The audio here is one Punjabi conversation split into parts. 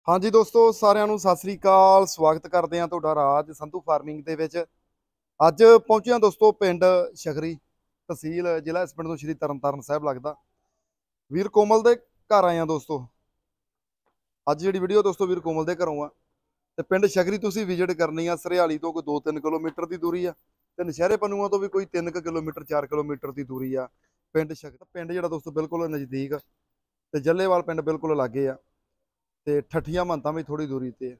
हाँ जी दोस्तों साਰਿਆਂ ਨੂੰ ਸਤਿ ਸ੍ਰੀ ਅਕਾਲ। ਸਵਾਗਤ ਕਰਦੇ ਹਾਂ ਤੁਹਾਡਾ ਰਾਜ ਸੰਧੂ ਫਾਰਮਿੰਗ ਦੇ ਵਿੱਚ। ਅੱਜ ਪਹੁੰਚੇ ਹਾਂ ਦੋਸਤੋ ਪਿੰਡ ਸ਼ਗਰੀ, ਤਹਿਸੀਲ ਜ਼ਿਲ੍ਹਾ ਇਸ ਪਿੰਡ ਤੋਂ ਸ਼੍ਰੀ ਤਰਨਤਾਰਨ ਸਾਹਿਬ ਲੱਗਦਾ। ਵੀਰ ਕੋਮਲ ਦੇ ਘਰ ਆਏ ਹਾਂ ਦੋਸਤੋ। ਅੱਜ ਜਿਹੜੀ ਵੀਡੀਓ ਦੋਸਤੋ ਵੀਰ ਕੋਮਲ ਦੇ ਘਰੋਂ ਆ ਤੇ ਪਿੰਡ ਸ਼ਗਰੀ ਤੁਸੀਂ ਵਿਜ਼ਿਟ ਕਰਨੀ ਆ। ਸਰਿਆਲੀ ਤੋਂ ਕੋਈ 2-3 ਕਿਲੋਮੀਟਰ ਦੀ ਦੂਰੀ ਆ ਤੇ ਨਸ਼ਹਿਰੇ ਪੰਨੂਆਂ ਤੋਂ ਵੀ ਕੋਈ 3 ਕਿਲੋਮੀਟਰ 4 ਕਿਲੋਮੀਟਰ ਦੀ ਦੂਰੀ ਆ ਪਿੰਡ ਸ਼ਗਰੀ। ਪਿੰਡ ਜਿਹੜਾ ਦੋਸਤੋ ਬਿਲਕੁਲ ਨਜ਼ਦੀਕ ਤੇ ਜੱਲੇਵਾਲ ਪਿੰਡ ਬਿਲਕੁਲ ਲਾਗੇ ਆ ਤੇ ਠੱਠੀਆਂ ਮਹੰਤਾਂ ਵੀ ਥੋੜੀ ਦੂਰੀ ਤੇ ਆ।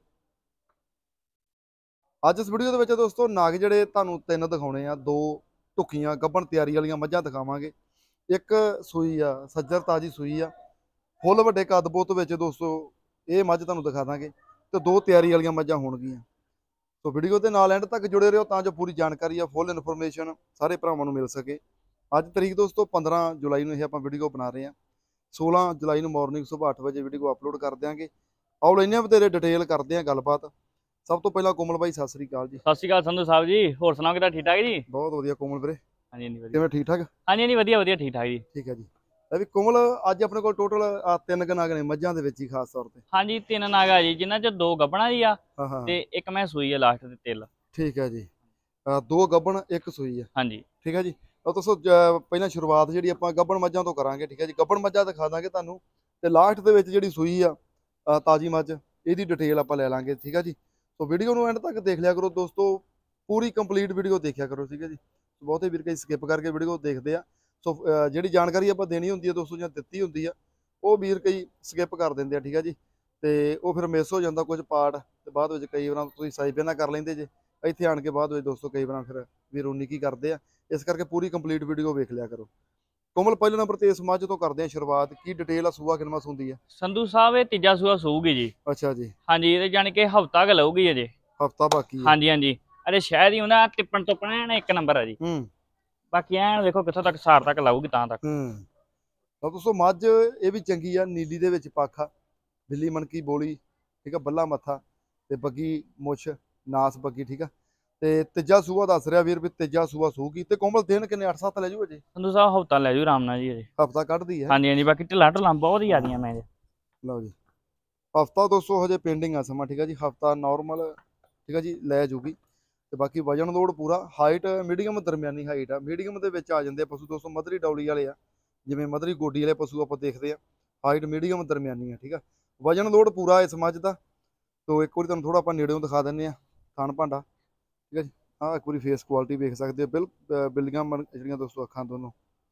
ਅੱਜ ਇਸ ਵੀਡੀਓ ਦੇ ਵਿੱਚ ਦੋਸਤੋ ਨਾਗ ਜਿਹੜੇ ਤੁਹਾਨੂੰ ਤਿੰਨ ਦਿਖਾਉਣੇ ਆ। ਦੋ ਢੁੱਕੀਆਂ ਗੱਭਣ ਤਿਆਰੀ ਵਾਲੀਆਂ ਮੱਝਾਂ ਦਿਖਾਵਾਂਗੇ। ਇੱਕ ਸੂਈ ਆ, ਸੱਜਰ ਤਾਜੀ ਸੂਈ ਆ, ਫੁੱਲ ਵੱਡੇ ਕੱਦ-ਬੁੱਤ ਵਿੱਚ ਦੋਸਤੋ ਇਹ ਮੱਝ ਤੁਹਾਨੂੰ ਦਿਖਾ ਦਾਂਗੇ ਤੇ ਦੋ ਤਿਆਰੀ ਵਾਲੀਆਂ ਮੱਝਾਂ ਹੋਣਗੀਆਂ। ਸੋ ਵੀਡੀਓ ਦੇ ਨਾਲ ਐਂਡ ਤੱਕ ਜੁੜੇ ਰਹੋ ਤਾਂ ਜੋ ਪੂਰੀ ਜਾਣਕਾਰੀ ਆ, ਫੁੱਲ ਇਨਫੋਰਮੇਸ਼ਨ ਸਾਰੇ ਭਰਾਵਾਂ ਨੂੰ ਮਿਲ ਸਕੇ। ਅੱਜ ਤਰੀਕ ਦੋਸਤੋ 15 ਜੁਲਾਈ ਨੂੰ ਇਹ ਆਪਾਂ ਵੀਡੀਓ ਬਣਾ ਰਹੇ ਹਾਂ। 16 ਜੁਲਾਈ ਨੂੰ ਮਾਰਨਿੰਗ ਸੁਬਾਹ 8 ਵਜੇ ਵੀਡੀਓ ਅਪਲੋਡ ਕਰ ਦਿਆਂਗੇ। ਆਓ ਲੈਨੇ ਆ ਵਧੇਰੇ ਡਿਟੇਲ ਕਰਦੇ ਆ ਗੱਲਬਾਤ। ਸਭ ਤੋਂ ਪਹਿਲਾਂ ਕੋਮਲ ਬਾਈ ਸਤਿ ਸ੍ਰੀ ਅਕਾਲ ਜੀ। ਸਤਿ ਸ਼੍ਰੀ ਅਕਾਲ ਸੰਧੂ ਸਾਹਿਬ ਜੀ, ਹੋਰ ਸੁਣਾਓ ਕਿਦਾਂ? ਠੀਕ ਠਾਕ ਜੀ? ਬਹੁਤ ਵਧੀਆ ਕੋਮਲ ਵੀਰੇ, ਹਾਂਜੀ ਹਾਂਜੀ ਵਧੀਆ। ਕਿਵੇਂ ਠੀਕ ਠਾਕ? ਹਾਂਜੀ ਹਾਂਜੀ ਵਧੀਆ ਵਧੀਆ ਠੀਕ ਠਾਕ ਜੀ। ਠੀਕ ਹੈ ਜੀ। ਲੈ ਵੀ ਕੋਮਲ ਅੱਜ ਆਪਣੇ ਕੋਲ ਟੋਟਲ ਤਿੰਨ ਕੁ ਨਗ ਨੇ ਮੱਝਾਂ ਦੇ ਵਿੱਚ ਹੀ ਖਾਸ ਤੌਰ ਤੇ। ਹਾਂਜੀ ਤਿੰਨ ਨਾਗਾ ਜੀ, ਜਿਨ੍ਹਾਂ ਚ ਦੋ ਗੱਭਣਾ ਜੀ ਆ ਹਾਂ ਹਾਂ ਤੇ ਇੱਕ ਮੈਂ ਸੂਈ ਆ ਲਾਸਟ ਤੇ ਤਿਲ। ਠੀਕ ਹੈ ਜੀ। ਦੋ ਗੱਭਣ ਇੱਕ ਸੂਈ ਆ। ਹਾਂਜੀ ਠੀਕ ਹੈ ਜੀ। ਉਹ ਦੱਸੋ ਪਹਿਲਾਂ ਸ਼ੁਰੂਆਤ ਜਿਹੜੀ ਆਪਾਂ ਗੱਭਣ ਮੱਝਾਂ ਤੋਂ ਕਰਾਂਗੇ। ਠੀਕ ਹੈ ਜੀ। ਗੱਭਣ ਮੱਝਾਂ ਦਿਖਾ ਦਾਂਗੇ ਤੁਹਾਨੂੰ ਤੇ ਲਾਸਟ ਦੇ ਵਿੱਚ ਜਿਹੜੀ ਸੂਈ ਆ ਤਾਜੀ ਮੱਝ ਇਹਦੀ ਡਿਟੇਲ ਆਪਾਂ ਲੈ ਲਾਂਗੇ। ਠੀਕ ਹੈ ਜੀ। ਸੋ ਵੀਡੀਓ ਨੂੰ ਐਂਡ ਤੱਕ ਦੇਖ ਲਿਆ ਕਰੋ ਦੋਸਤੋ, ਪੂਰੀ ਕੰਪਲੀਟ ਵੀਡੀਓ ਦੇਖਿਆ ਕਰੋ। ਠੀਕ ਹੈ ਜੀ। ਬਹੁਤੇ ਵੀਰ ਕਈ ਸਕਿਪ ਕਰਕੇ ਵੀਡੀਓ ਦੇਖਦੇ ਆ। ਸੋ ਜਿਹੜੀ ਜਾਣਕਾਰੀ ਆਪਾਂ ਦੇਣੀ ਹੁੰਦੀ ਹੈ ਦੋਸਤੋ ਜਾਂ ਦਿੱਤੀ ਹੁੰਦੀ ਆ ਉਹ ਵੀਰ ਕਈ ਸਕਿਪ ਕਰ ਦਿੰਦੇ ਆ। ਠੀਕ ਹੈ ਜੀ। ਤੇ ਉਹ ਫਿਰ ਮਿਸ ਹੋ ਜਾਂਦਾ ਕੁਝ ਪਾਰਟ ਤੇ ਬਾਅਦ ਵਿੱਚ ਕਈ ਵਾਰ ਤੁਸੀਂ ਸਾਈਬੇ ਨਾ ਕਰ ਲੈਂਦੇ ਜੇ ਇੱਥੇ ਆਣ ਕੇ ਬਾਅਦ ਵਿੱਚ ਦੋਸਤੋ ਕਈ ਵਾਰ ਫਿਰ ਵੀਰ ਉਨੀ ਕੀ ਕਰਦੇ ਆ। ਇਸ ਕਰਕੇ ਪੂਰੀ ਕੰਪਲੀਟ ਵੀਡੀਓ ਵੇਖ ਲਿਆ ਕਰੋ। ਕੋਮਲ ਪਹਿਲੇ ਨੰਬਰ ਤੇ ਇਸ ਮੱਝ ਤੋਂ ਕਰਦੇ ਆ ਸ਼ੁਰੂਆਤ। ਕੀ ਡਿਟੇਲ ਆ, ਸੂਆ ਕਿੰਨਾ ਸੂੰਦੀ ਆ? ਸੰਧੂ ਸਾਹਿਬ ਇਹ ਤੀਜਾ ਸੂਆ ਸੂਗੀ ਜੀ। ਅੱਛਾ ਜੀ। ਹਾਂਜੀ ਇਹਦੇ ਜਾਣੀ ਕਿ ਹਫਤਾ ਕ ਲਊਗੀ ਅਜੇ। ਹਫਤਾ ਬਾਕੀ ਆ। ਹਾਂਜੀ ਹਾਂਜੀ ਅਰੇ ਸ਼ਾਇਦ ਹੀ ਉਹਨਾਂ ਟਿੱਪਣ ਤੋਂ ਐਨ ਇੱਕ ਨੰਬਰ ਆ ਜੀ। ਹੂੰ ਬਾਕੀ ਐਨ ਵੇਖੋ ਕਿੱਥੋਂ ਤੱਕ ਸਾਰ ਤੱਕ ਲਾਊਗੀ ਤਾਂ ਤੱਕ। ਹੂੰ ਤਾਂ ਦੋਸਤੋ ਮੱਝ ਇਹ ਵੀ ਚੰਗੀ ਆ। ਨੀਲੀ ਦੇ ਵਿੱਚ ਪੱਖ ਆ, ਬਿੱਲੀ ਮਣਕੀ ਬੋਲੀ, ਠੀਕ ਆ, ਬੱਲਾ ਮੱਥਾ ਤੇ ਬੱਗੀ ਮੁੱਛ, ਨਾਸ ਬੱਗੀ। ਠੀਕ ਆ। ਤੇ ਤੀਜਾ ਸੂਆ ਦੱਸ ਰਿਹਾ ਵੀਰ ਵੀ ਤੀਜਾ ਸੂਆ ਸੂਗੀ। ਤੇ ਕੋਮਲ ਦਿਨ ਕਿੰਨੇ 8-7 ਲੈ ਜੂ ਅਜੇ? ਸੰਧੂ ਸਾਹਿਬ ਹਫਤਾ ਲੈ ਜੂ ਆਰਾਮ ਨਾਲ ਜੀ ਅਜੇ। ਹਫਤਾ ਕੱਢਦੀ ਹੈ। ਹਾਂਜੀ ਹਾਂਜੀ ਬਾਕੀ ਢਿੱਲਾਂ ਢਲਾਂ ਬਹੁਤ ਹੀ ਆਦੀਆਂ ਮੈਂ। ਲਓ ਜੀ। ਹਫਤਾ ਦੋਸਤੋ ਹਜੇ ਪੇਂਡਿੰਗ ਆ ਸਮਾਂ। ਠੀਕ ਆ ਜੀ। ਹਫਤਾ ਨਾਰਮਲ ਠੀਕ ਆ ਜੀ ਲੈ ਜੂਗੀ। ਤੇ ਬਾਕੀ ਵਜਨ ਲੋਡ ਪੂਰਾ। ਹਾਈਟ ਮੀਡੀਅਮ ਦਰਮਿਆਨੀ ਹਾਈਟ ਆ। ਮੀਡੀਅਮ ਦੇ ਵਿੱਚ ਆ ਜਾਂਦੇ ਪਸ਼ੂ ਦੋਸਤੋ। ਮਧਰੀ ਡੌਲੀ ਵਾਲੇ ਆ, ਜਿਵੇਂ ਮਧਰੀ ਗੋਡੀ ਵਾਲੇ ਪਸ਼ੂ ਆਪਾਂ ਦੇਖਦੇ ਆ। ਹਾਈਟ ਮੀਡੀਅਮ ਦਰਮਿਆਨੀ ਆ। ਠੀਕ ਆ। ਵਜਨ ਲੋਡ ਪੂਰਾ ਇਸ ਮੱਝ ਦਾ। ਤੋ ਇੱਕ ਵਾਰੀ ਤੁਹਾਨੂੰ ਥੋੜਾ ਆਪਾਂ ਨੇੜਿਓਂ ਦਿਖਾ ਦਿੰਨੇ ਆ ਥਣ ਭਾਂਡਾ। ਠੀਕ ਆ ਜੀ। ਆਹ ਇੱਕ ਵਾਰੀ ਫੇਸ ਕੁਆਲਿਟੀ ਵੇਖ ਸਕਦੇ ਹੋ। ਬਿੱਲੀਆਂ ਜਿਹੜੀਆਂ ਦੋਸਤੋ ਅੱਖਾਂ ਦੋਨੋਂ।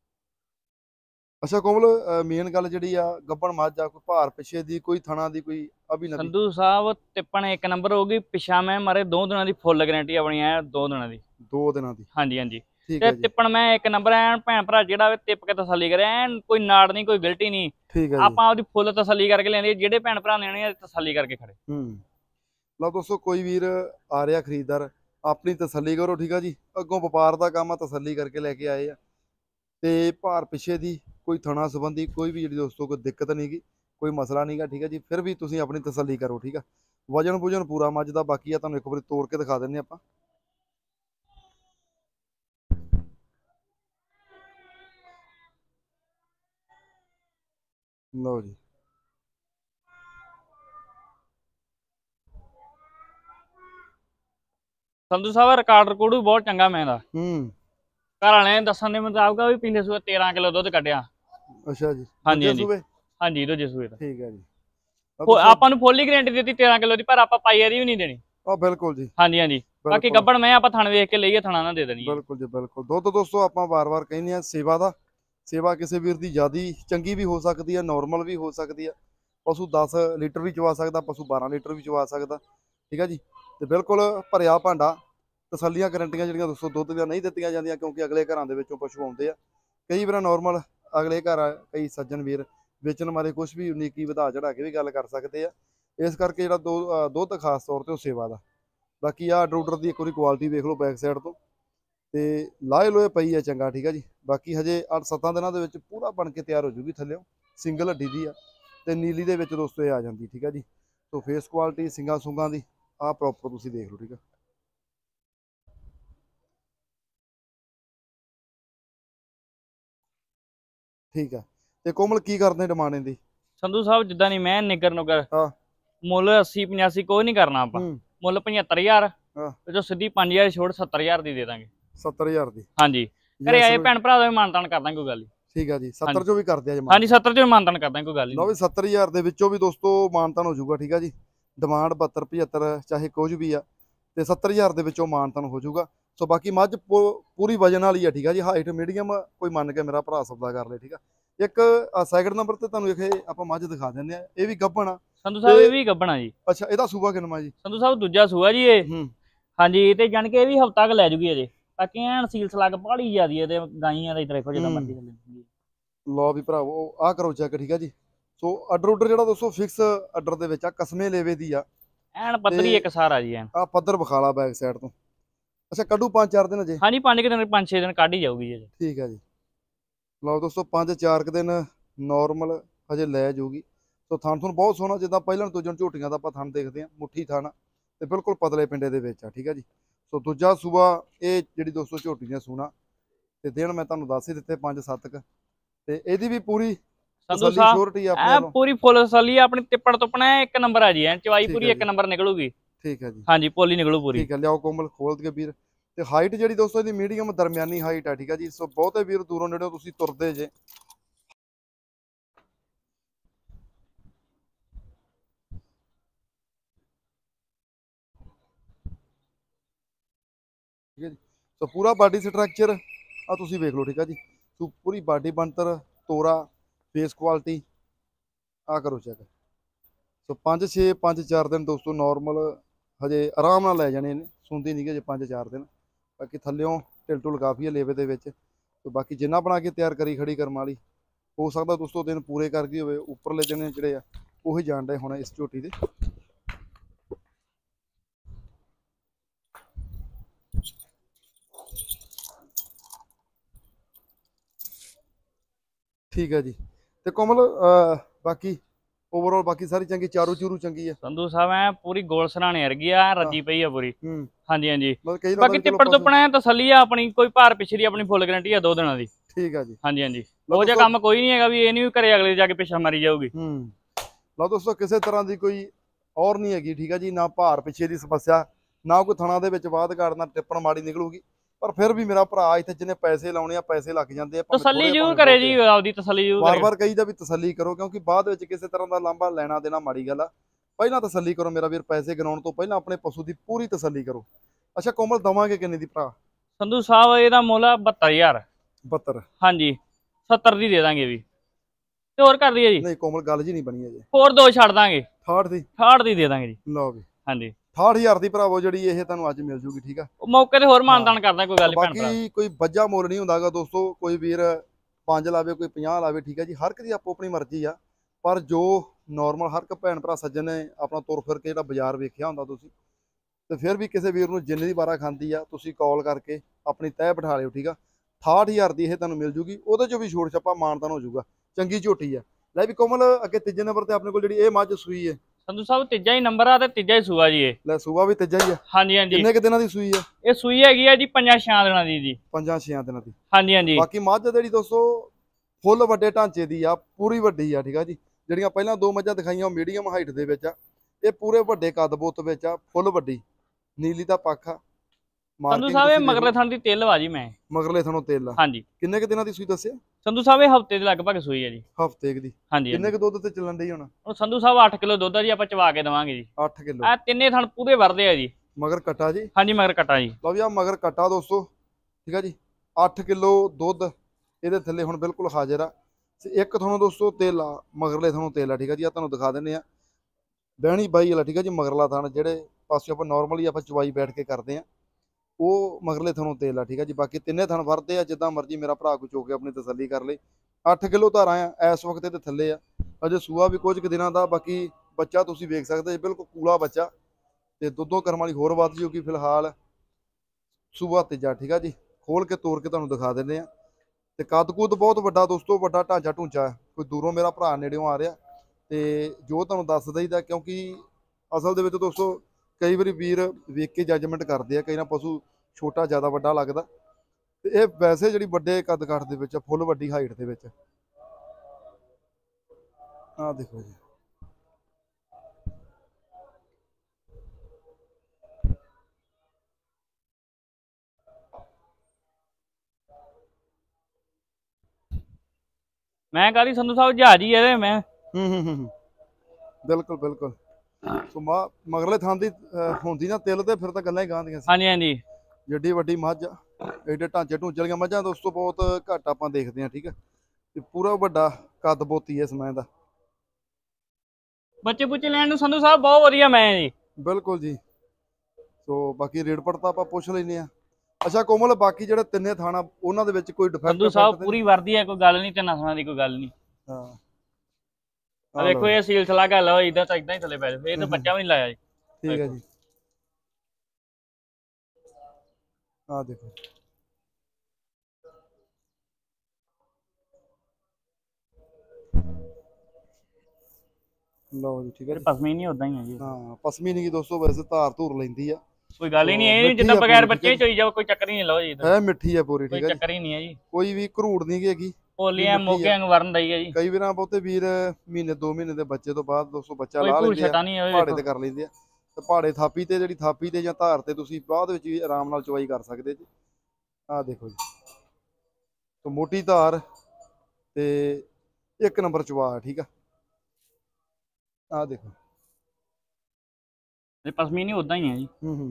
ਅੱਛਾ ਕੋਮਲ, ਮੇਨ ਗੱਲ ਜਿਹੜੀ ਆ ਗੱਭਣ ਮੱਝ ਆ, ਕੋਈ ਭਾਰ ਪਿੱਛੇ ਦੀ, ਕੋਈ ਥਣਾ ਦੀ, ਕੋਈ ਅਭਿਨਵੀ? ਸੰਧੂ ਸਾਹਿਬ ਤਿੱਪਣ ਇੱਕ ਨੰਬਰ ਹੋਊਗੀ। ਪਿਛਾ ਮੈਂ ਮਾਰੇ 2 ਦਿਨਾਂ ਦੀ ਫੁੱਲ ਗਾਰੰਟੀ ਆਪਣੀ ਐ 2 ਦਿਨਾਂ ਦੀ। 2 ਦਿਨਾਂ ਦੀ। ਹਾਂਜੀ ਹਾਂਜੀ ਠੀਕ ਤੇ ਹੈ ਜੀ। ਤਿੱਪਣ ਮੈਂ ਇੱਕ ਨੰਬਰ ਐਨ ਭੈਣ ਭਰਾ ਜਿਹੜਾ ਵੇ ਤਿੱਪ ਕੇ ਤਸੱਲੀ ਕਰੇ ਐਨ ਕੋਈ ਨਾੜ ਨਹੀਂ ਕੋਈ ਗਿਲਟੀ ਨਹੀਂ। ਠੀਕ ਹੈ ਜੀ। ਆਪਾਂ ਆਪਦੀ ਫੁੱਲ ਤਸੱਲੀ ਕਰਕੇ ਲੈਂਦੇ ਜਿਹੜੇ ਭੈਣ ਭਰਾ ਲੈਣੇ ਆ ਤਸੱਲੀ ਕਰਕੇ ਖੜੇ। ਲਓ ਦੋਸਤੋ ਕੋਈ ਵੀਰ ਆ ਰਿਹਾ ਖਰੀਦਦਾਰ, ਆਪਣੀ ਤਸੱਲੀ ਕਰੋ। ਠੀਕ ਆ ਜੀ। ਅੱਗੋਂ ਵਪਾਰ ਦਾ ਕੰਮ ਆ, ਤਸੱਲੀ ਕਰਕੇ ਲੈ ਕੇ ਆਏ ਆ। ਤੇ ਭਾਰ ਪਿੱਛੇ ਦੀ, ਕੋਈ ਥਣਾ ਸੰਬੰਧੀ ਕੋਈ ਵੀ ਜਿਹੜੀ ਦੋਸਤੋ ਕੋਈ ਦਿੱਕਤ ਨਹੀਂ ਗੀ, ਕੋਈ ਮਸਲਾ ਨਹੀਂਗਾ। ਠੀਕ ਹੈ ਜੀ। ਫਿਰ ਵੀ ਤੁਸੀਂ ਆਪਣੀ ਤਸੱਲੀ ਕਰੋ। ਠੀਕ ਆ। ਵਜਨ ਵੁਜਨ ਪੂਰਾ ਮੱਝ ਦਾ। ਬਾਕੀ ਆ ਤੁਹਾਨੂੰ ਇੱਕ ਵਾਰੀ ਤੋੜ ਕੇ ਦਿਖਾ ਦਿੰਨੇ ਆਪਾਂ। ਲਓ ਜੀ। ਸੰਧੂ ਸਾਹਿਬ ਰਿਕਾਰਡ ਰਿਕੂਡ ਵੀ ਬਹੁਤ ਚੰਗਾ ਮੈਂ ਦਾ। ਹੂੰ ਘਰ ਵਾਲਿਆਂ ਨੇ ਦੱਸਣ ਦੇ ਮੁਤਾਬਕ ਵੀ ਪਿੰਡੇ ਸੂਏ 13 ਕਿਲੋ ਦੁੱਧ ਕੱਢਿਆ। ਅੱਛਾ ਜੀ। ਹਾਂਜੀ ਦੂਜੇ ਹਾਂਜੀ ਸੂਬੇ? ਹਾਂਜੀ ਦੂਜੇ ਸੂਏ ਦਾ। ਠੀਕ ਹੈ ਜੀ। ਦੋਸਤੋ ਆਪਾਂ ਨੂੰ ਫੁੱਲ ਹੀ ਗਾਰੰਟੀ ਦਿੱਤੀ 13 ਕਿਲੋ ਦੀ, ਪਰ ਆਪਾਂ ਪਾਈ ਇਹਦੀ ਵੀ ਨਹੀਂ ਦੇਣੀ। ਬਿਲਕੁਲ ਜੀ। ਹਾਂਜੀ ਹਾਂਜੀ ਬਾਕੀ ਬਿਲਕੁਲ ਗੱਬੜ ਮੈਂ ਆਪਾਂ ਥਣ ਵੇਖ ਕੇ ਲਈਏ, ਥਣਾ ਨਾ ਦੇ ਦੇਣੀ ਹੈ। ਬਿਲਕੁਲ ਜੀ ਬਿਲਕੁਲ। ਦੁੱਧ ਦੋਸਤੋ ਆਪਾਂ ਵਾਰ-ਵਾਰ ਕਹਿੰਦੇ ਆ ਸੇਵਾ ਦਾ। ਸੇਵਾ ਕਿਸੇ ਵੀਰ ਦੀ ਜ਼ਿਆਦੀ ਚੰਗੀ ਵੀ ਹੋ ਸਕਦੀ ਆ, ਨਾਰਮਲ ਵੀ ਹੋ ਸਕਦੀ ਆ। ਪਸ਼ੂ 10 ਲੀਟਰ ਵੀ ਚਵਾ ਸਕਦਾ, ਪਸ਼ੂ 12 ਲੀਟਰ ਵੀ ਚਵਾ ਸਕਦਾ। ਠੀਕ ਹੈ ਜੀ। ਤੇ ਬਿਲਕੁਲ ਭਰਿਆ ਭਾਂਡਾ। ਤਸੱਲੀਆਂ ਗਰੰਟੀਆਂ ਜਿਹੜੀਆਂ ਦੋਸਤੋ ਦੁੱਧ ਦੀਆਂ ਨਹੀਂ ਦਿੱਤੀਆਂ ਜਾਂਦੀਆਂ, ਕਿਉਂਕਿ ਅਗਲੇ ਘਰਾਂ ਦੇ ਵਿੱਚੋਂ ਪਸ਼ੂ ਆਉਂਦੇ ਆ। ਕਈ ਵਾਰ ਨਾਰਮਲ ਅਗਲੇ ਘਰ ਕਈ ਸੱਜਣ ਵੀਰ ਵੇਚਣ ਬਾਰੇ ਕੁਝ ਵੀ ਉਨੀਕੀ ਵਧਾ ਚੜਾ ਕੇ ਵੀ ਗੱਲ ਕਰ ਸਕਦੇ ਆ। ਇਸ ਕਰਕੇ ਜਿਹੜਾ ਦੁੱਧ ਖਾਸ ਤੌਰ ਤੇ ਉਹ ਸੇਵਾ ਦਾ। ਬਾਕੀ ਆਹ ਆਰਡਰ ਦੀ ਇੱਕ ਵਾਰੀ ਕੁਆਲਿਟੀ ਵੇਖ ਲਓ ਬੈਕ ਸਾਈਡ ਤੋਂ। ਤੇ ਲਾਏ ਲੋਏ ਪਈ ਆ ਚੰਗਾ। ਠੀਕ ਆ ਜੀ। ਬਾਕੀ ਹਜੇ 8-7 ਦਿਨਾਂ ਦੇ ਵਿੱਚ ਪੂਰਾ ਬਣ ਕੇ ਤਿਆਰ ਹੋ ਜੂਗੀ। ਥੱਲਿਓ ਸਿੰਗਲ ਹੱਡੀ ਦੀ ਆ ਤੇ ਨੀਲੀ ਦੇ ਵਿੱਚ ਦੋਸਤੋ ਇਹ ਆ ਜਾਂਦੀ। ਠੀਕ ਆ ਜੀ। ਸੋ ਫੇਸ ਕੁਆਲਿਟੀ ਸਿੰਗਾਂ ਸੁੰਗਾਂ ਦੀ ਆਹ ਪ੍ਰੋਪਰ ਤੁਸੀਂ ਦੇਖ ਲਓ। ਠੀਕ ਆ। ਠੀਕ ਆ। ਤੇ ਕੋਮਲ ਕੀ ਕਰਦੇ ਡਿਮਾਂਡ ਇਹਦੀ? ਸੰਧੂ ਸਾਹਿਬ ਜਿੱਦਾਂ ਨਹੀਂ ਮੈਂ ਨਿੱਗਰ ਨੁਗਰ ਹਾਂ ਮੁੱਲ 80 85 ਕੋਈ ਨਹੀਂ ਕਰਨਾ ਆਪਾਂ। ਹੂੰ ਮੁੱਲ 75000 ਹਾਂ ਤੇ ਜੋ ਸਿੱਧੀ 5000 ਛੋੜ 70000 ਦੀ ਦੇ ਦਾਂਗੇ। 70000 ਦੀ। ਹਾਂਜੀ ਘਰੇ ਆਏ ਭੈਣ ਭਰਾ ਦਾ ਵੀ ਮਾਨਤਾਨ ਕਰ ਦਾਂਗੇ, ਕੋਈ ਗੱਲ ਨਹੀਂ। ਠੀਕ ਆ ਜੀ 70 ਚੋਂ ਵੀ ਕਰਦੇ ਆ ਜੀ ਹਾਂਜੀ 70 ਚੋਂ ਵੀ ਮਾਨਤਾਨ ਕਰ ਦਾਂਗੇ, ਕੋਈ ਗੱਲ ਲਓ ਨਹੀਂ। ਵੀ 70000 ਦੇ ਵਿੱਚੋਂ ਵੀ ਦੋਸਤੋ ਮਾਨਤਾਨ ਹੋ ਜਾਊਗਾ। ਠੀਕ ਆ ਜੀ ਡਿਮਾਂਡ 72 75 ਚਾਹੇ ਕੁਝ ਵੀ ਆ ਤੇ 70000 ਦੇ ਵਿੱਚੋਂ ਮਾਨਤਾਨ ਹੋ ਜਾਊਗਾ। ਸੋ ਬਾਕੀ ਮੱਝ ਪੂਰੀ ਵਜਨ ਵਾਲੀ ਆ। ਠੀਕ ਆ ਜੀ ਹਾਈਟ ਮੀਡੀਅਮ ਕੋਈ ਮੰਨ ਕੇ ਮੇਰਾ ਭਰਾ ਸੌਦਾ ਕਰ ਲੇ। ਠੀਕ ਆ ਇੱਕ ਸੈਕਿੰਡ ਨੰਬਰ ਤੇ ਤੁਹਾਨੂੰ ਇਹ ਆਪਾਂ ਮੱਝ ਦਿਖਾ ਦਿੰਦੇ ਆ, ਇਹ ਵੀ ਗੱਭਣ ਆ ਸੰਧੂ ਸਾਹਿਬ ਇਹ ਵੀ ਗੱਭਣਾ ਜੀ। ਅੱਛਾ ਇਹਦਾ ਸੂਆ ਕਿੰਨਾ ਜੀ? ਸੰਧੂ ਸਾਹਿਬ ਦੂਜਾ ਸੂਆ ਜੀ ਇਹ। ਹੂੰ ਹਾਂਜੀ ਤੇ ਜਾਣ ਕੇ ਇਹ ਵੀ ਹਫਤਾ ਕ ਲੈ ਜੂਗੀ ਅਜੇ, ਬਾਕੀ ਐਨ ਸੀਲ ਸਲੱਗ ਬਾਹਲੀ ਜ਼ਿਆਦੀ ਹੈ ਤੇ ਗਾਈਆਂ ਦਾ ਇਧਰ ਦੇਖੋ ਜਿੱਦਾਂ ਮਰਜ਼ੀ ਥੱਲੇ ਹੁੰਦੀ ਹੈ। ਲਓ ਵੀ ਭਰਾਵੋ ਆਹ ਕਰੋ ਚੈੱਕ। ਠੀਕ ਆ ਜੀ ਸੋ ਆਰਡਰ ਜਿਹੜਾ ਦੋਸਤੋ ਫਿਕਸ ਆਰਡਰ ਦੇ ਵਿੱਚ ਆ, ਕਸਮੇ ਲੇਵੇ ਦੀ ਆ, ਐਨ ਪੱਧਰੀ ਇੱਕ ਸਾਰਾ ਜੀ ਐਨ। ਆ ਪੱਧਰ ਵਿਖਾਲਾ ਬੈਕ ਸਾਈਡ ਤੋਂ। ਅੱਛਾ ਕੱਢੂ 5-4 ਦਿਨ ਅਜੇ? ਹਾਂਜੀ 5 ਦਿਨ 5-6 ਦਿਨ ਕੱਢ ਹੀ ਜਾਊਗੀ ਜੀ। ਠੀਕ ਆ ਜੀ ਲਓ ਦੋਸਤੋ 5-4 ਦਿਨ ਨਾਰਮਲ ਹਜੇ ਲੈ ਜਾਊਗੀ। ਸੋ ਥਣ ਤੁਹਾਨੂੰ ਬਹੁਤ ਸੋਹਣਾ, ਜਿੱਦਾਂ ਪਹਿਲਾਂ ਦੂਜਣ ਝੋਟੀਆਂ ਦਾ ਆਪਾਂ ਥਣ ਦੇਖਦੇ ਆ, ਮੁੱਠੀ ਥਣ ਤੇ ਬਿਲਕੁਲ ਪਤਲੇ ਪਿੰਡੇ ਦੇ ਵਿੱਚ ਆ। ਠੀਕ ਆ ਜੀ ਸੋ ਦੂਜਾ ਸੂਆ ਇਹ ਜਿਹੜੀ ਦੋਸਤੋ ਝੋਟੀ ਦੀਆਂ ਸੂਣਾ ਤੇ ਦਿਨ ਮੈਂ ਤੁਹਾਨੂੰ ਦੱਸ ਹੀ ਦਿੱਤੇ 5-7 ਕ, ਤੇ ਇਹਦੀ ਵੀ ਪੂਰੀ ਸੰਧੂ ਸਾਹਿਬ ਸ਼ੋਰਟੀ ਐ ਆਪਣੇ ਵੱਲੋਂ। ਪੂਰੀ ਫੁੱਲ ਤਸੱਲੀ ਆ, ਆਪਣੀ ਤਿੱਪੜ ਤੁਪਣਾ ਇੱਕ ਨੰਬਰ ਆ ਜੀ ਐਨ, ਚਵਾਈ ਠੀਕ ਪੂਰੀ ਹੈ ਇੱਕ ਜੀ। ਨੰਬਰ ਨਿਕਲੂਗੀ। ਠੀਕ ਹੈ ਜੀ ਹਾਂਜੀ ਪੋਲੀ ਨਿਕਲੂ ਪੂਰੀ। ਠੀਕ ਹੈ ਲਿਆਓ ਕੋਮਲ ਖੋਲ ਕੇ ਵੀਰ। ਤੇ ਹਾਈਟ ਜਿਹੜੀ ਦੋਸਤੋ ਇਹਦੀ ਮੀਡੀਅਮ ਦਰਮਿਆਨੀ ਹਾਈਟ ਆ। ਠੀਕ ਆ ਜੀ ਸੋ ਬਹੁਤੇ ਵੀਰ ਦੂਰੋਂ ਨੇੜਿਓਂ ਤੁਸੀਂ ਤੁਰਦੇ ਜੇ। ਠੀਕ ਹੈ ਜੀ ਸੋ ਪੂਰਾ ਬਾਡੀ ਸਟਰਕਚਰ ਆ ਤੁਸੀਂ ਵੇਖ ਲਓ। ਠੀਕ ਆ ਜੀ ਸੋ ਪੂਰੀ ਬਾਡੀ ਬਣਤਰ, ਤੋਰਾ, ਫੇਸ ਕੁਆਲਿਟੀ ਆ ਕਰੋ ਚੈੱਕ। ਸੋ 5-6 5-4 ਦਿਨ ਦੋਸਤੋ ਨਾਰਮਲ ਹਜੇ ਆਰਾਮ ਨਾਲ ਲੈ ਜਾਣੇ ਨੇ, ਸੁਣਦੀ ਨਹੀਂ ਕਿ ਜੇ 5-4 ਦਿਨ। ਬਾਕੀ ਥੱਲਿਓਂ ਢਿਲ ਢੁਲ ਕਾਫੀ ਹੈ ਲੇਵੇ ਦੇ ਵਿੱਚ। ਤੇ ਬਾਕੀ ਜਿੰਨਾ ਬਣਾ ਕੇ ਤਿਆਰ ਕਰੀ ਖੜੀ ਕਰਮ ਵਾਲੀ, ਹੋ ਸਕਦਾ ਦੋਸਤੋ ਦਿਨ ਪੂਰੇ ਕਰ ਗਈ ਹੋਵੇ, ਉੱਪਰਲੇ ਦਿਨ ਜਿਹੜੇ ਆ ਉਹੀ ਜਾਣਦੇ ਹੁਣ ਇਸ ਝੋਟੀ ਦੇ। ਠੀਕ ਹੈ ਜੀ ਤੇ ਕੋਮਲ ਬਾਕੀ ਓਵਰਆਲ ਬਾਕੀ ਸਾਰੀ ਚੰਗੀ, ਚਾਰੂ ਚੂਰੂ ਚੰਗੀ ਆ? ਸੰਧੂ ਸਾਹਿਬ ਐ ਪੂਰੀ ਗੋਲ ਸਰਾਣੇ ਵਰਗੀ ਆ, ਰੱਜੀ ਪਈ ਆ ਪੂਰੀ। ਹੂੰ ਹਾਂਜੀ ਹਾਂਜੀ ਮਤਲਬ ਕਈ ਬਾਕੀ ਤਿੱਪੜ ਤੁਪਣਾ ਤਸੱਲੀ ਆ ਆਪਣੀ, ਕੋਈ ਭਾਰ ਪਿੱਛੇ ਦੀ ਆਪਣੀ ਫੁੱਲ ਗਰੰਟੀ ਆ 2 ਦਿਨਾਂ ਦੀ। ਠੀਕ ਆ ਜੀ ਹਾਂਜੀ ਹਾਂਜੀ ਉਹ ਜਿਹਾ ਕੰਮ ਕੋਈ ਨਹੀਂ ਹੈਗਾ ਵੀ ਇਹ ਨਹੀਂ ਵੀ ਘਰੇ ਅਗਲੇ ਜਾ ਕੇ ਪਿੱਛਾ ਮਾਰੀ ਜਾਊਗੀ। ਲਓ ਦੋਸਤੋ ਕਿਸੇ ਤਰ੍ਹਾਂ ਦੀ ਕੋਈ ਔਰ ਨਹੀਂ ਹੈਗੀ। ਠੀਕ ਆ ਜੀ ਨਾ ਭਾਰ ਪਿੱਛੇ ਦੀ ਸਮੱਸਿਆ, ਨਾ ਕੋਈ ਥਣਾ ਦੇ ਵਿੱਚ ਬਾਦ ਘਾੜਨਾ, ਟਿੱਪਣ ਮਾੜੀ ਨਿਕਲੂਗੀ। ਪਰ ਫਿਰ ਵੀ ਮੇਰਾ ਭਰਾ ਇੱਥੇ ਜਿਹਨੇ ਪੈਸੇ ਲਾਉਣੇ ਆ, ਪੈਸੇ ਲੱਗ ਜਾਂਦੇ ਆ। ਤਸੱਲੀ ਜ਼ਰੂਰ ਕਰੇ ਜੀ, ਆਪਦੀ ਤਸੱਲੀ ਜ਼ਰੂਰ ਕਰੇ। ਵਾਰ-ਵਾਰ ਕਹੀਦਾ ਵੀ ਤਸੱਲੀ ਕਰੋ, ਕਿਉਂਕਿ ਬਾਅਦ ਵਿੱਚ ਕਿਸੇ ਤਰ੍ਹਾਂ ਦਾ ਲਾਂਭਾ ਲੈਣਾ ਦੇਣਾ ਮਾੜੀ ਗੱਲ ਆ। ਪਹਿਲਾਂ ਤਸੱਲੀ ਕਰੋ ਮੇਰਾ ਵੀਰ, ਪੈਸੇ ਗਿਣਾਉਣ ਤੋਂ ਪਹਿਲਾਂ ਆਪਣੇ ਪਸ਼ੂ ਦੀ ਪੂਰੀ ਤਸੱਲੀ ਕਰੋ। ਅੱਛਾ ਕੋਮਲ ਦਵਾਂਗੇ ਕਿੰਨੇ ਦੀ ਭਰਾ? ਸੰਧੂ ਸਾਹਿਬ ਇਹਦਾ ਮੁੱਲ ਆ 72000। 72? ਹਾਂਜੀ 70 ਦੀ ਦੇ ਦਾਂਗੇ ਵੀ, ਤੇ ਹੋਰ ਕਰ ਦਈਏ ਜੀ? ਨਹੀਂ ਕੋਮਲ ਗੱਲ ਜੀ ਨਹੀਂ ਬਣੀ ਅਜੇ। ਹੋਰ 2 ਛੱਡ ਦਾਂਗੇ। 68 ਦੀ? 68 ਦੀ ਦੇ ਦਾਂਗੇ ਜੀ। ਲਓ ਵੀ ਹਾਂਜੀ 68000 ਦੀ ਭਰਾਵੋ ਜਿਹੜੀ ਇਹ ਤੁਹਾਨੂੰ ਅੱਜ ਮਿਲ ਜੂਗੀ। ਠੀਕ ਆ ਉਹ ਮੌਕੇ ਤੇ ਹੋਰ ਮਾਨਤਾਨ ਕਰਦਾ, ਕੋਈ ਗੱਲ ਨਹੀਂ। ਬਾਕੀ ਕੋਈ ਬੱਜਾ ਮੁੱਲ ਨਹੀਂ ਹੁੰਦਾਗਾ ਦੋਸਤੋ, ਕੋਈ ਵੀਰ 5 ਲਾਵੇ, ਕੋਈ 50 ਲਾਵੇ। ਠੀਕ ਆ ਜੀ ਹਰ ਇੱਕ ਦੀ ਆਪੋ ਆਪਣੀ ਮਰਜ਼ੀ ਆ, ਪਰ ਜੋ ਨਾਰਮਲ ਹਰ ਇੱਕ ਭੈਣ ਭਰਾ ਸੱਜਣ ਨੇ ਆਪਣਾ ਤੁਰ ਫਿਰ ਕੇ ਜਿਹੜਾ ਬਾਜ਼ਾਰ ਵੇਖਿਆ ਹੁੰਦਾ ਤੁਸੀਂ, ਤੇ ਫਿਰ ਵੀ ਕਿਸੇ ਵੀਰ ਨੂੰ ਜਿੰਨੀ ਦੀ ਵਾਰਾ ਖਾਂਦੀ ਆ ਤੁਸੀਂ ਕਾਲ ਕਰਕੇ ਆਪਣੀ ਤੈਅ ਬਿਠਾ ਲਿਓ। ਠੀਕ ਆ 68000 ਦੀ ਇਹ ਤੁਹਾਨੂੰ ਮਿਲ ਜੂਗੀ, ਉਹਦੇ ਚੋਂ ਵੀ ਛੋੜ ਛੱਪਾ ਮਾਨਤਾਨ ਹੋ ਜਾਊਗਾ। ਚੰਗੀ ਝੋਟੀ ਆ। ਲੈ ਵੀ ਕੋਮਲ ਅੱਗੇ ਤੀਜੇ ਨੰਬਰ ਤੇ ਆਪਣੇ ਕੋਲ ਜਿਹੜੀ ਇਹ ਮੱਝ ਸੂਈ ਹੈ? ਸੰਧੂ ਸਾਹਿਬ ਤੀਜਾ ਹੀ ਨੰਬਰ ਆ ਤੇ ਤੀਜਾ ਹੀ ਸੂਆ ਜੀ ਇਹ। ਲੈ ਸੂਆ ਵੀ ਤੀਜਾ ਹੀ ਆ? ਹਾਂਜੀ ਹਾਂਜੀ ਕਿੰਨੇ ਕਿ ਦਿਨਾਂ ਦੀ ਸੂਈ ਆ ਇਹ ਸੂਈ ਹੈਗੀ ਆ ਜੀ 5-6 ਦਿਨਾਂ ਦੀ ਜੀ। 5-6 ਦਿਨਾਂ ਦੀ? ਹਾਂਜੀ ਹਾਂਜੀ ਬਾਕੀ ਮੱਝ ਜਿਹੜੀ ਦੋਸਤੋ ਫੁੱਲ ਵੱਡੇ ਢਾਂਚੇ ਦੀ ਆ, ਪੂਰੀ ਵੱਡੀ ਆ। ਠੀਕ ਆ ਜੀ ਜਿਹੜੀਆਂ ਪਹਿਲਾਂ 2 ਮੱਝਾਂ ਦਿਖਾਈਆਂ ਉਹ ਮੀਡੀਅਮ ਹਾਈਟ ਦੇ ਵਿੱਚ ਆ, ਇਹ ਪੂਰੇ ਵੱਡੇ ਕੱਦ ਬੁੱਤ ਵਿੱਚ ਆ, ਫੁੱਲ ਵੱਡੀ ਨੀਲੀ ਦਾ ਪੱਖ ਆ। ਸੰਧੂ ਸਾਹਿਬ ਇਹ ਮਗਰਲੇ ਥਣ ਦੀ ਤਿਲ ਵਾ ਜੀ ਮੈਂ। ਮਗਰਲੇ ਥਣੋਂ ਤੇਲ ਆ? ਹਾਂਜੀ ਕਿੰਨੇ ਕਿ ਦਿਨਾਂ ਦੀ ਸੂਈ ਦੱਸਿਆ? ਸੰਧੂ ਸਾਹਿਬ ਇਹ ਹਫਤੇ ਦੇ ਲਗਭਗ ਸੂਈ ਹੈ ਜੀ। ਹਫਤੇ ਦੀ? ਹਾਂਜੀ ਕਿੰਨੇ ਕਿ ਦੁੱਧ ਤੇ ਚੱਲਣ ਡਈ ਹੁਣ? ਉਹ ਸੰਧੂ ਸਾਹਿਬ 8 ਕਿਲੋ ਦੁੱਧ ਆ ਜੀ, ਆਪਾਂ ਚਵਾ ਕੇ ਦੇਵਾਂਗੇ ਜੀ। 8 ਕਿਲੋ? ਆ ਤਿੰਨੇ ਥਣ ਪੂਰੇ ਵਰਦੇ ਆ ਜੀ। ਮਗਰ ਕਟਾ ਜੀ? ਹਾਂਜੀ ਮਗਰ ਕਟਾ ਜੀ। ਲਓ ਵੀ ਆ ਮਗਰ ਕਟਾ ਦੋਸਤੋ। ਠੀਕ ਆ ਜੀ 8 ਕਿਲੋ ਦੁੱਧ ਇਹਦੇ ਥੱਲੇ ਹੁਣ ਬਿਲਕੁਲ ਹਾਜ਼ਰ ਆ। ਇੱਕ ਤੁਹਾਨੂੰ ਦੋਸਤੋ ਤੇਲ ਆ, ਮਗਰਲੇ ਤੁਹਾਨੂੰ ਤੇਲ ਆ। ਠੀਕ ਆ ਜੀ ਆ ਤੁਹਾਨੂੰ ਦਿਖਾ ਦਿੰਦੇ ਆ ਬਹਿਣੀ ਬਾਈ ਵਾਲਾ। ਠੀਕ ਆ ਜੀ ਮਗਰਲਾ ਥਣ ਜਿਹੜੇ ਪਾਸੇ ਆਪਾਂ ਨਾਰਮਲੀ ਆਪਾਂ ਚਵਾਈ ਬੈਠ ਕੇ ਕਰਦੇ ਆ, ਉਹ ਮਗਰਲੇ ਥਣੋਂ ਤੇਲ ਆ। ਠੀਕ ਆ ਜੀ ਬਾਕੀ ਤਿੰਨੇ ਥਣ ਵਰਦੇ ਆ, ਜਿੱਦਾਂ ਮਰਜ਼ੀ ਮੇਰਾ ਭਰਾ ਕੋ ਚੋ ਕੇ ਆਪਣੀ ਤਸੱਲੀ ਕਰ ਲੇ। 8 ਕਿਲੋ ਧਾਰਾਂ ਆ ਇਸ ਵਕਤ ਇਹਦੇ ਥੱਲੇ ਆ, ਅਜੇ ਸੂਆ ਵੀ ਕੁਝ ਕੁ ਦਿਨਾਂ ਦਾ। ਬਾਕੀ ਬੱਚਾ ਤੁਸੀਂ ਵੇਖ ਸਕਦੇ ਜੀ ਬਿਲਕੁਲ ਕੂਲਾ ਬੱਚਾ, ਤੇ ਦੁੱਧੋਂ ਕਰਮ ਵਾਲੀ ਹੋਰ ਵੱਧ ਜੂਗੀ। ਫਿਲਹਾਲ ਸੂਆ ਤੀਜਾ। ਠੀਕ ਆ ਜੀ ਖੋਲ ਕੇ ਤੋੜ ਕੇ ਤੁਹਾਨੂੰ ਦਿਖਾ ਦਿੰਦੇ ਆ। ਤੇ ਕੱਦ ਕੁੱਦ ਬਹੁਤ ਵੱਡਾ ਦੋਸਤੋ, ਵੱਡਾ ਢਾਂਚਾ ਢੂੰਚਾ। ਕੋਈ ਦੂਰੋਂ ਮੇਰਾ ਭਰਾ ਨੇੜਿਓਂ ਆ ਰਿਹਾ ਤੇ ਜੋ ਤੁਹਾਨੂੰ ਦੱਸ ਦਈਦਾ, ਕਿਉਂਕਿ ਅਸਲ ਦੇ ਵਿੱਚ ਦੋਸਤੋ ਕਈ ਵਾਰੀ ਵੀਰ ਵੇਖ ਕੇ ਜੱਜਮੈਂਟ ਕਰਦੇ ਆ, ਕਈ ਨਾ ਪਸ਼ੂ ਛੋਟਾ ਜ਼ਿਆਦਾ ਵੱਡਾ ਲੱਗਦਾ, ਤੇ ਇਹ ਵੈਸੇ ਜਿਹੜੀ ਵੱਡੇ ਕੱਦ ਕਾਠ ਦੇ ਵਿੱਚ ਫੁੱਲ ਵੱਡੀ ਹਾਈਟ ਦੇ ਵਿੱਚ। ਆਹ ਦੇਖੋ ਜੀ ਮੈਂ ਕਹਦੀ ਸੰਧੂ ਸਾਹਿਬ ਜਹਾਜ਼ ਹੀ ਇਹਦੇ ਮੈਂ। ਬਿਲਕੁਲ ਬਿਲਕੁਲ। ਸੋ ਮਗਰਲੇ ਥਾਂ ਦੀ ਹੁੰਦੀ ਨਾ ਤਿਲ ਤੇ ਫਿਰ ਤਾਂ ਗੱਲਾਂ ਹੀ ਗਾਂਦੀਆਂ ਸੀ। ਹਾਂਜੀ ਹਾਂਜੀ। ਜਿੱਡੀ ਵੱਡੀ ਮੱਝ ਆ, ਐਡੇ ਢਾਂਚੇ ਢੂੰਚੇ ਵਾਲੀਆਂ ਮੱਝਾਂ ਦੋਸਤੋ ਬਹੁਤ ਘੱਟ ਆਪਾਂ ਦੇਖਦੇ ਹਾਂ। ਠੀਕ ਹੈ, ਤੇ ਪੂਰਾ ਵੱਡਾ ਕੱਦ ਬੋਤੀ ਹੈ ਇਸ ਮੈਂ ਦਾ। ਬੱਚੇ ਬੁੱਚੇ ਲੈਣ ਨੂੰ ਸੰਧੂ ਸਾਹਿਬ ਬਹੁਤ ਵਧੀਆ ਮੈਂ ਜੀ। ਬਿਲਕੁਲ ਜੀ। ਸੋ ਬਾਕੀ ਰੇਟ ਪੜਤਾ ਆਪਾਂ ਪੁੱਛ ਲੈਨੇ ਆ। ਅੱਛਾ ਕੋਮਲ, ਬਾਕੀ ਜਿਹੜੇ ਤਿੰਨੇ ਥਾਣਾ ਉਹਨਾਂ ਦੇ ਵਿੱਚ ਕੋਈ ਸੰਧੂ ਡਿਫੈਕਟ ਸਾਹਿਬ ਤੇ ਪੂਰੀ ਨਹੀਂ? ਵਰਦੀ ਹੈ, ਕੋਈ ਗੱਲ ਨਹੀਂ, ਤੇ ਨਸਲਾਂ ਦੀ ਕੋਈ ਗੱਲ ਨਹੀਂ। ਹਾਂ ਆ ਆ ਲਓ ਵੇਖੋ ਜੀ। ਇਹ ਸੀਲ ਸਲਾ ਗੱਲ ਹੋਈ ਇਦਾਂ ਤਾਂ ਇਦਾਂ ਹੀ ਥੱਲੇ ਪੈ ਜਾਵੇ, ਇਹ ਤਾਂ ਬੱਚਾ ਵੀ ਨਹੀਂ ਲਾਇਆ ਜੀ। ਠੀਕ ਹੈ ਜੀ, ਆ ਦੇਖੋ ਲਓ ਜੀ। ਠੀਕ ਹੈ ਇਹ ਜੀ। ਪਸਮੀ ਨਹੀਂ ਉਦਾਂ ਹੀ ਹੈ ਜੀ। ਹਾਂ ਪਸਮੀ ਨਹੀਂ ਗੀ ਦੋਸਤੋ, ਵੈਸੇ ਧਾਰ ਧੂਰ ਲੈਂਦੀ ਆ। ਕੋਈ ਗੱਲ ਹੀ ਨਹੀਂ, ਇਹ ਮਿੱਠੀ ਜਿੱਦਾਂ ਆ ਬਗੈਰ ਪੂਰੀ, ਬੱਚੇ ਹੀ ਚੋਈ ਜਾਓ, ਕੋਈ ਚੱਕਰ ਹੀ ਨਹੀਂ। ਲਓ ਜੀ ਹੈ ਮਿੱਠੀ ਆ ਪੂਰੀ। ਕੋਈ ਠੀਕ ਹੈ ਜੀ, ਚੱਕਰ ਹੀ ਨਹੀਂ ਹੈ ਜੀ। ਕੋਈ ਵੀ ਘਰੂੜ ਨਹੀਂ ਹੈਗੀ। ਪੋਲੀਆਂ ਮੋਗਿਆਂ ਨੂੰ ਵਰਨ ਦਈ ਹੈ ਜੀ। ਕਈ ਵਾਰਾਂ ਬਹੁਤੇ ਵੀਰ ਮਹੀਨੇ 2 ਮਹੀਨੇ ਦੇ ਬੱਚੇ ਤੋਂ ਬਾਅਦ ਦੋਸਤੋ ਬੱਚਾ ਕੋਈ ਲਾ ਭੂਰ ਲੈਂਦੇ ਆ, ਛਟਾ ਨਹੀਂ ਹੈ। ਪਹਾੜੇ ਤੇ ਕਰ ਲੈਂਦੇ ਆ। ਤੇ ਪਹਾੜੇ ਥਾਪੀ ਤੇ ਜਿਹੜੀ ਥਾਪੀ ਤੇ ਜਾਂ ਧਾਰ ਤੇ ਤੁਸੀਂ ਬਾਅਦ ਵਿੱਚ ਵੀ ਆਰਾਮ ਨਾਲ ਚਵਾਈ ਕਰ ਸਕਦੇ ਜੀ। ਆਹ ਦੇਖੋ ਜੀ, ਤੇ ਮੋਟੀ ਧਾਰ ਤੇ 1 ਨੰਬਰ ਚਵਾ। ਠੀਕ ਆ, ਆਹ ਦੇਖੋ ਇਹ ਪਸਮੀ ਨਹੀਂ ਉਦਾਂ ਹੀ ਹੈ ਜੀ।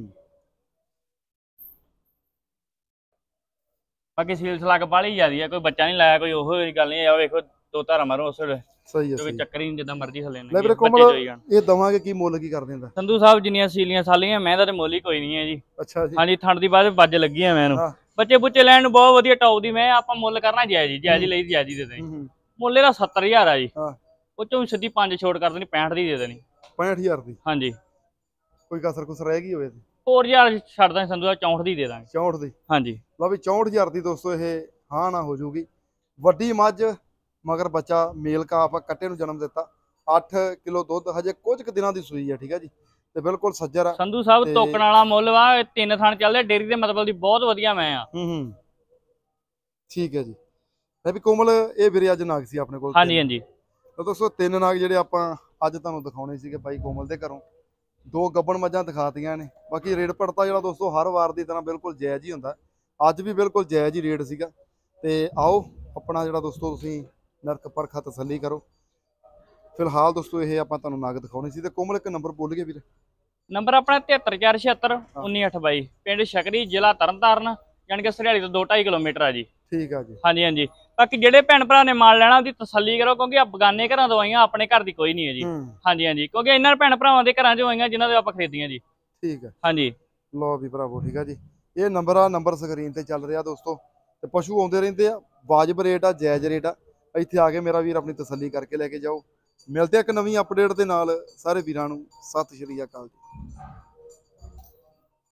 ਬਾਕੀ ਸੀਲ ਸਲੱਗ ਬਾਹਲੀ ਜ਼ਿਆਦੀ ਹੈ, ਕੋਈ ਬੱਚਾ ਨਹੀਂ ਲਾਇਆ, ਕੋਈ ਉਹੋ ਜਿਹੀ ਗੱਲ ਨਹੀਂ ਆ। ਵੇਖੋ ਦੋ ਧਾਰਾਂ ਮਾਰੋ ਉਸ ਵੇਲੇ, ਸਹੀ ਹੈ ਕੋਈ ਸਹੀ। ਚੱਕਰ ਹੀ ਨਹੀਂ, ਜਿੱਦਾਂ ਮਰਜ਼ੀ ਥੱਲੇ ਲੈ ਵੀਰੇ ਬੱਚੇ ਕੋਮਲ, ਚੋਈ ਜਾਣ। ਇਹ ਦਵਾਂਗੇ ਕੀ ਮੁੱਲ ਕੀ ਕਰ ਦਿੰਦਾ ਸੰਧੂ ਸਾਹਿਬ ਜਿੰਨੀਆਂ ਸੀਲੀਆਂ ਸਾਲੀਆਂ ਮੈਂ ਤਾਂ ਮੁੱਲ ਹੀ ਕੋਈ ਨਹੀਂ ਹੈ ਜੀ। ਅੱਛਾ ਜੀ। ਹਾਂਜੀ ਥਣ ਦੀ ਬਾਅਦ ਵੱਜ ਲੱਗੀ ਆ ਮੈਨੂੰ। ਹਾਂ। ਬੱਚੇ ਬੁੱਚੇ ਲੈਣ ਨੂੰ ਬਹੁਤ ਵਧੀਆ ਟੌਪ ਦੀ ਮੈਂ, ਆਪਾਂ ਮੁੱਲ ਕਰਨਾ ਜਾਇਜ਼ ਜੀ, ਜਾਇਜ਼ ਲਈ ਜਾਇਜ਼ ਹੀ ਦੇ ਦੇਣੀ। ਮੁੱਲ ਇਹਦਾ 70,000 ਆ ਜੀ। ਹਾਂ, ਉਹ ਚੋਂ ਸਿੱਧੀ 5 ਛੋਟ ਕਰ ਦੇਣੀ, 65 ਦੀ ਦੇ ਦੇਣੀ। 65,000 ਦੀ ਹਾਂਜੀ ਕੋਈ ਕਸਰ ਕੁਸਰ ਰਹਿ ਗਈ ਹੋਵੇ ਤੇ ਹੋਰ ਯਾਰ ਛੱਡ ਦਾਂਗੇ ਸੰਧੂ ਸਾਹਿਬ, 64 ਦੀ ਦੇ ਦਾਂਗੇ। 64 ਦੀ। ਹਾਂਜੀ ਲਓ ਵੀ 64,000 ਦੀ ਦੋਸਤੋ ਇਹ ਹਾਂ ਨਾ ਹੋ ਜੂਗੀ। ਵੱਡੀ ਮੱਝ ਮਗਰ ਬੱਚਾ ਮੇਲ ਕਾਫ ਕੱਟੇ ਨੂੰ ਜਨਮ ਦਿੱਤਾ। 8 ਕਿਲੋ ਦੁੱਧ, ਹਜੇ ਕੁਝ ਕੁ ਦਿਨਾਂ ਦੀ ਸੂਈ ਆ। ਠੀਕ ਹੈ ਜੀ, ਤੇ ਬਿਲਕੁਲ ਸੱਜਰ ਆ ਸੰਧੂ ਸਾਹਿਬ ਤੋਕਣ ਵਾਲਾ ਮੁੱਲ ਵਾ। 3 ਥਣ ਚੱਲਦੇ ਡੇਰੀ ਦੇ ਮਤਲਬ ਦੀ ਬਹੁਤ ਵਧੀਆ ਮੈਂ ਆ। ਠੀਕ ਹੈ ਜੀ। ਇਹ ਵੀ ਕੋਮਲ, ਇਹ ਵੀਰੇ ਅੱਜ ਨਾਗ ਸੀ ਆਪਣੇ ਕੋਲ। ਹਾਂਜੀ ਹਾਂਜੀ। ਤਾਂ ਦੋਸਤੋ 3 ਨਾਗ ਜਿਹੜੇ ਆਪਾਂ ਅੱਜ ਤੁਹਾਨੂੰ ਦਿਖਾਉਣੇ ਸੀਗੇ ਬਾਈ ਕੋਮਲ ਦੇ ਘਰੋਂ। 2 ਗੱਬਣ ਮੱਝਾਂ ਦਿਖਾਤੀਆਂ ਨੇ। ਬਾਕੀ ਰੇਟ ਪੜਤਾ ਜਿਹੜਾ ਦੋਸਤੋ ਹਰ ਵਾਰ ਦੀ ਤਰ੍ਹਾਂ ਬਿਲਕੁਲ ਜਾਇਜ਼ ਹੀ ਹੁੰਦਾ। ਅੱਜ ਵੀ ਬਿਲਕੁਲ ਜਾਇਜ਼ ਹੀ ਰੇਟ ਸੀਗਾ। ਤੇ ਆਓ ਆਪਣਾ ਜਿਹੜਾ ਦੋਸਤੋ ਤੁਸੀਂ ਨਰਕ ਪਰਖਾ ਤਸੱਲੀ ਕਰੋ। ਫਿਲਹਾਲ ਦੋਸਤੋ ਇਹ ਆਪਾਂ ਤੁਹਾਨੂੰ ਨਗ ਦਿਖਾਉਣੇ ਸੀ। ਤੇ ਕੋਮਲ ਇੱਕ ਨੰਬਰ ਬੋਲ ਗਏ ਵੀਰ। ਨੰਬਰ ਆਪਣਾ 7346 19822, ਪਿੰਡ ਸ਼ਕਰੀ, ਜ਼ਿਲ੍ਹਾ ਤਰਨਤਾਰਨ, ਯਾਨੀ ਕਿ ਸਰਿਆਲੀ ਤੋਂ 2-2.5 ਕਿਲੋਮੀਟਰ ਆ ਜੀ। ਠੀਕ ਆ ਜੀ। ਹਾਂਜੀ ਹਾਂਜੀ। ਬਾਕੀ ਜਿਹੜੇ ਭੈਣ ਭਰਾ ਨੇ ਮਾਲ ਲੈਣਾ ਉਹਦੀ ਤਸੱਲੀ ਕਰੋ, ਕਿਉਂਕਿ ਬਗਾਨੇ ਘਰਾਂ ਤੋਂ ਆਈਆਂ, ਆਪਣੇ ਘਰ ਦੀ ਕੋਈ ਨਹੀਂ ਹੈ ਜੀ। ਹਾਂਜੀ ਹਾਂਜੀ, ਕਿਉਂਕਿ ਇਹਨਾਂ ਭੈਣ ਭਰਾਵਾਂ ਦੇ ਘਰਾਂ 'ਚੋਂ ਆਈਆਂ ਜਿਨ੍ਹਾਂ ਦੇ ਆਪਾਂ ਖਰੀਦੀਆਂ ਜੀ। ਠੀਕ ਹੈ। ਹਾਂਜੀ ਲਓ ਵੀ ਭਰਾਵੋ। ਠੀਕ ਆ ਜੀ, ਇਹ ਨੰਬਰ ਆ, ਨੰਬਰ ਸਕਰੀਨ ਤੇ ਚੱਲ ਰਿਹਾ ਦੋਸਤੋ। ਤੇ ਪਸ਼ੂ ਆਉਂਦੇ ਰਹਿੰਦੇ ਆ, ਵਾਜਬ ਰੇਟ ਆ, ਜਾਇਜ਼ ਰੇਟ ਆ। ਇੱਥੇ ਆ ਕੇ ਮੇਰਾ ਵੀਰ ਆਪਣੀ ਤਸੱਲੀ ਕਰਕੇ ਲੈ ਕੇ ਜਾਓ। ਮਿਲਦੇ ਆ ਇੱਕ ਨਵੀਂ ਅਪਡੇਟ ਦੇ ਨਾਲ। ਸਾਰੇ ਵੀਰਾਂ ਨੂੰ ਸਤਿ ਸ਼੍ਰੀ ਅਕਾਲ ਜੀ।